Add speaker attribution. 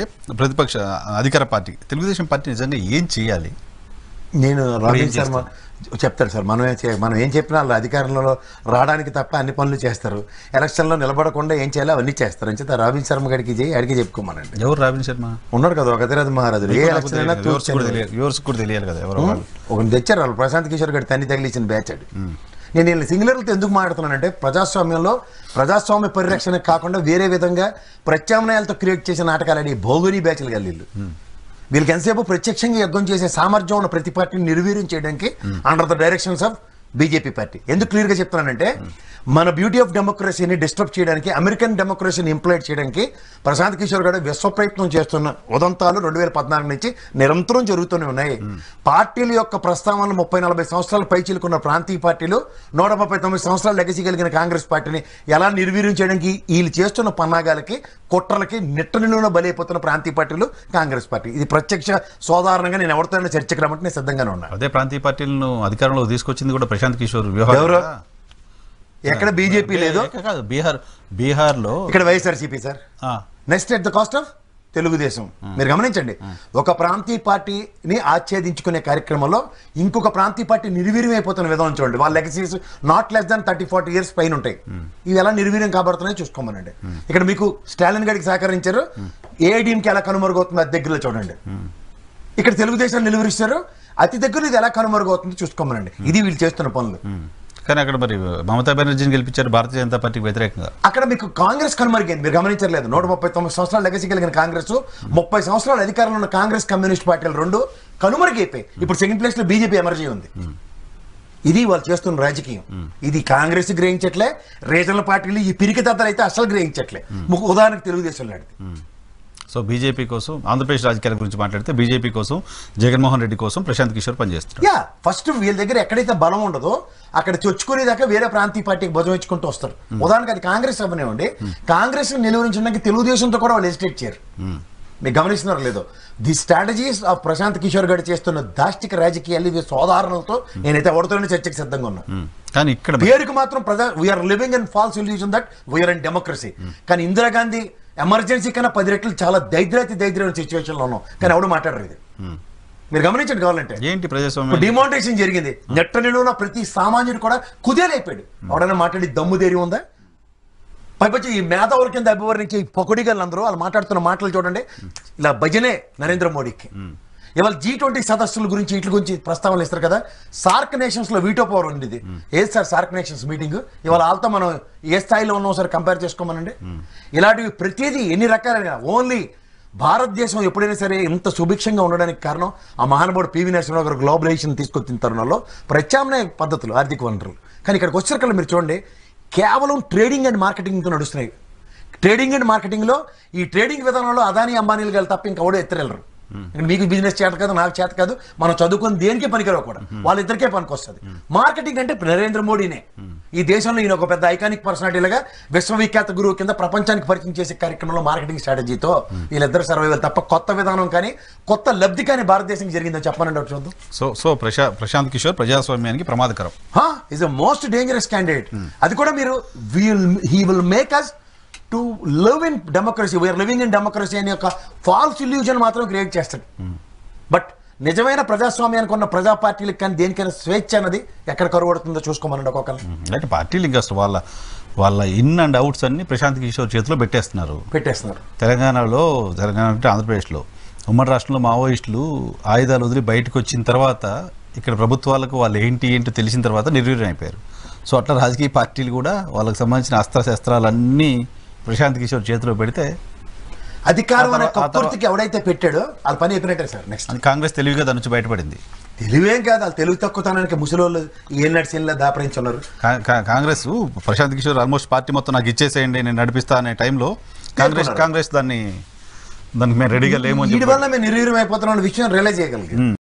Speaker 1: అంటే ప్రతిపక్ష అధికార పార్టీ తెలుగుదేశం పార్టీ నిజంగా ఏం చేయాలి?
Speaker 2: నేను రాబిన్ శర్మ చెప్తారు సార్, మనం ఏం చెప్పినా వాళ్ళు అధికారంలో రావడానికి తప్ప అన్ని పనులు చేస్తారు. ఎలక్షన్లో నిలబడకుండా ఏం చేయాలో అవన్నీ చేస్తారు. అని చెప్పి రాబిన్ శర్మ గడికి అడిగి చెప్పుకోమనండి.
Speaker 1: ఎవరు రాబిన్ శర్మ?
Speaker 2: ఉన్నాడు కదా ఒక అతిరథ మహారాజులు. ఏ ఎలక్షన్ అయినా
Speaker 1: కూడా తెలియాలి కదా ఎవరు
Speaker 2: ఒకటి తెచ్చారు వాళ్ళు. ప్రశాంత్ కిషోర్ గడి తన్ని తగిలించిన బ్యాచ్ అది. నేను వీళ్ళని సింగులర్లతో ఎందుకు మాట్లాడుతున్నానంటే ప్రజాస్వామ్యంలో ప్రజాస్వామ్య పరిరక్షణ కాకుండా వేరే విధంగా ప్రత్యామ్నాయాలతో క్రియేట్ చేసే నాటకాలని భోగిని బ్యాచ్లు కలిళ్ళు. వీళ్ళకి ఎంతసేపు ప్రత్యక్షంగా యుద్ధం చేసే సామర్థ్యం ఉన్న ప్రతి పార్టీని నిర్వీర్యం చేయడానికి under the directions of BJP పార్టీ. ఎందుకు క్లియర్గా చెప్తున్నానంటే మన బ్యూటీ ఆఫ్ డెమోక్రసీని డిస్టర్బ్ చేయడానికి, అమెరికన్ డెమోక్రసీని ఇంప్లాయిడ్ చేయడానికి ప్రశాంత్ కిషోర్ గారు విశ్వ ప్రయత్నం చేస్తున్న ఉదంతాలు 2014 నుంచి నిరంతరం జరుగుతూనే ఉన్నాయి. పార్టీల యొక్క ప్రస్తావనలు 30-40 సంవత్సరాలు పైచిలుకున్న ప్రాంతీయ పార్టీలు 139 సంవత్సరాలు లెగసీ కలిగిన కాంగ్రెస్ పార్టీని ఎలా నిర్వీర్యం చేయడానికి వీళ్ళు చేస్తున్న పన్నాగాలకి కుట్రలకి నిట్టనిలోనే బలైపోతున్న ప్రాంతీయ పార్టీలు కాంగ్రెస్ పార్టీ. ఇది ప్రత్యక్ష సోదారణంగా నేను ఎవరితో చర్చకు రమ్మంటే నేను సిద్ధంగానే ఉన్నాను.
Speaker 1: అదే ప్రాంతీయ పార్టీలను అధికారంలో తీసుకొచ్చింది కూడా ప్రశాంత్ కిషోర్.
Speaker 2: ఎవరు? ఎక్కడ బీజేపీ లేదు,
Speaker 1: బీహార్లో
Speaker 2: ఇక్కడ YSRCP sir. Next at the cost of Telugu Desam. మీరు గమనించండి, ఒక ప్రాంతీయ పార్టీని ఆచ్ఛేదించుకునే కార్యక్రమంలో ఇంకొక ప్రాంతీయ పార్టీ నిర్వీర్యం అయిపోతున్న విధానం చూడండి. వాళ్ళ legacies not less than 30-40 years పైన ఉంటాయి. ఇవి ఎలా నిర్వీర్యం కాబడుతున్నాయో చూసుకోమనండి. ఇక్కడ మీకు స్టాలిన్ గారికి సహకరించారు, ఏఐడిఎంకి ఎలా కనుమరుగవుతుంది అది దగ్గరలో చూడండి. ఇక్కడ తెలుగుదేశాన్ని నిలువరిస్తారు, అతి దగ్గర ఇది ఎలా కనుమరుగవుతుందో చూసుకోమనండి. ఇది వీళ్ళు చేస్తున్న పనులు.
Speaker 1: కానీ అక్కడ మరి మమతా బెనర్జీని గెలిపించారు భారతీయ జనతా పార్టీకి వ్యతిరేకంగా.
Speaker 2: అక్కడ మీకు కాంగ్రెస్ కనుమరుగైంది, మీరు గమనించలేదు. 139 సంవత్సరాలు లెగసీ కలిగిన కాంగ్రెస్, 30 సంవత్సరాలు అధికారంలో ఉన్న కాంగ్రెస్ కమ్యూనిస్ట్ పార్టీలు రెండు కనుమరుగైపోయి ఇప్పుడు సెకండ్ ప్లేస్ లో బీజేపీ ఎమర్జీ ఉంది. ఇది వాళ్ళు చేస్తున్న రాజకీయం. ఇది కాంగ్రెస్ గ్రహించట్లే, రీజనల్ పార్టీలు ఈ పిరికి దద్దలు అయితే అసలు గ్రహించట్లే. ఉదాహరణకు తెలుగుదేశం లాంటిది.
Speaker 1: సో బీజేపీ కోసం, ఆంధ్రప్రదేశ్ రాజకీయాల గురించి మాట్లాడితే బీజేపీ కోసం, జగన్మోహన్ రెడ్డి కోసం ప్రశాంత్ కిషోర్ పనిచేస్తారు.
Speaker 2: ఫస్ట్ వీళ్ళ దగ్గర ఎక్కడైతే బలం ఉండదో అక్కడ చొచ్చుకునేదాకా వేరే ప్రాంతీయ పార్టీకి భుజం ఇచ్చుకుంటూ వస్తారు. ఉదాహరణకు అది కాంగ్రెస్ అవనివ్వండి, కాంగ్రెస్ నిలువరించడానికి తెలుగుదేశంతో కూడా వాళ్ళు హెసిటేట్ చేయరు. మీకు గమనిస్తున్నారు లేదో. The strategies of Prashant Kishor గారు చేస్తున్న దాష్టిక రాజకీయాలు ఇవి సోదారణలతో నేనైతే ఎవరితోనే చర్చకు సిద్ధంగా ఉన్నా.
Speaker 1: కానీ ఇక్కడ
Speaker 2: పేరుకి మాత్రం we are living in false illusion that we are in democracy. కానీ ఇందిరాగాంధీ ఎమర్జెన్సీ కన్నా 10 రెట్లు చాలా దైద్యమైన సిచ్యువేషన్ లో ఉన్నాం. కానీ ఎవడు మాట్లాడరు. ఇది మీరు గమనించండి. కావాలంటే
Speaker 1: ఏంటి ప్రజాస్వామ్యం
Speaker 2: డిమానిటైజేషన్ జరిగింది, నెట్ట నిలువున ప్రతి సామాన్యుడు కూడా కుదేలైపోయాడు. ఎవడైనా మాట్లాడి దమ్ము ధైర్యం ఉందా? పైపచ్చి ఈ మేధావుల కింద అభివర్ణించే పొగడిగలందరూ వాళ్ళు మాట్లాడుతున్న మాటలు చూడండి. ఇలా భజనే నరేంద్ర మోడీకి. ఇవాళ G20 సదస్సుల గురించి వీటి గురించి ప్రస్తావనలు ఇస్తారు కదా. సార్క్ నేషన్స్ లో వీటో పవర్ ఉంది. ఏది సార్ సార్క్ నేషన్స్ మీటింగ్? ఇవాళ వాళ్ళతో మనం ఏ స్థాయిలో ఉన్నాం సార్ కంపేర్ చేసుకోమనండి. ఇలాంటివి ప్రతిదీ ఎన్ని రకాలుగా ఓన్లీ భారతదేశం ఎప్పుడైనా సరే ఇంత సుభిక్షంగా ఉండడానికి కారణం ఆ మహానుభావుడు పివి నరసింహరావు గారు గ్లోబలైజేషన్ తీసుకొచ్చిన తరుణంలో ప్రత్యామ్నాయ పద్ధతులు, ఆర్థిక వనరులు. కానీ ఇక్కడికి వచ్చేసరికి మీరు చూడండి, కేవలం ట్రేడింగ్ అండ్ మార్కెటింగ్తో నడుస్తున్నాయి. ట్రేడింగ్ అండ్ మార్కెటింగ్లో ఈ ట్రేడింగ్ విధానంలో అదానీ అంబానీలు గారు తప్ప ఇంకెవడో ఎత్తరెళ్ళరు. మీకు బిజినెస్ చేత కాదు, నాకు చేత కాదు, మనం చదువుకుని దేనికే పనికిరావు కూడా, వాళ్ళిద్దరికే పనికి వస్తుంది. మార్కెటింగ్ అంటే నరేంద్ర మోడీనే. ఈ దేశంలో ఈయన ఒక పెద్ద ఐకానిక్ పర్సనాలిటీలుగా విశ్వవిఖ్యాత గురువు కింద ప్రపంచానికి పరిచయం చేసే కార్యక్రమంలో మార్కెటింగ్ స్ట్రాటజీతో వీళ్ళిద్దరు సర్వైవల్ తప్ప కొత్త విధానం కానీ కొత్త లబ్ధి కానీ భారతదేశం జరిగిందని చెప్పనండి. చూద్దాం.
Speaker 1: సో ప్రశాంత్ కిషోర్ ప్రజాస్వామ్యానికి ప్రమాదకరం.
Speaker 2: Is a most dangerous candidate. అది కూడా మీరు he will make us to live in democracy, we are living in democracy అనే ఒక ఫాల్స్ ఇల్యూజన్ మాత్రం క్రియేట్ చేస్తాడు. బట్ నిజమైన ప్రజాస్వామ్యానికి ఉన్న ప్రజా పార్టీలకు కానీ దేనికైనా స్వేచ్ఛ అన్నది ఎక్కడ కరువడుతుందో చూసుకోమనండి. ఒక్కొక్కరు
Speaker 1: అంటే పార్టీలు ఇంకా వాళ్ళ ఇన్ అండ్ అవుట్స్ అన్ని ప్రశాంత్ కిషోర్ చేతిలో పెట్టేస్తున్నారు. తెలంగాణ అంటే ఆంధ్రప్రదేశ్లో ఉమ్మడి రాష్ట్రంలో మావోయిస్టులు ఆయుధాలు వదిలి బయటకు వచ్చిన తర్వాత ఇక్కడ ప్రభుత్వాలకు వాళ్ళు ఏంటో తెలిసిన తర్వాత నిర్వీర్యం అయిపోయారు. సో అట్లా రాజకీయ పార్టీలు కూడా వాళ్ళకి సంబంధించిన అస్త్రశస్త్రాలన్నీ ప్రశాంత్ కిషోర్ చేతిలో పెడితే
Speaker 2: అధికారం అనే కప్పర్తికి ఎవడైతే పెట్టాడో వాళ్ళ పని అయిపోయినట్టే సార్. నెక్స్ట్
Speaker 1: కాంగ్రెస్ తెలివిగా దాని నుంచి బయటపడింది.
Speaker 2: తెలివేం కాదు, వాళ్ళు తెలివి తక్కువతనానికి ముసలోళ్ళు ఏళ్ళ దాపరించున్నారు.
Speaker 1: కాంగ్రెస్ ప్రశాంత్ కిషోర్ ఆల్మోస్ట్ పార్టీ మొత్తం నాకు ఇచ్చేసేయండి నేను నడిపిస్తా అనే టైంలో కాంగ్రెస్ దానికి మేము రెడీగా లేము.
Speaker 2: వీటి వల్ల మేము నిర్వీర్యం అయిపోతున్నాం విషయం రియలైజ్ చేయగలిగాం.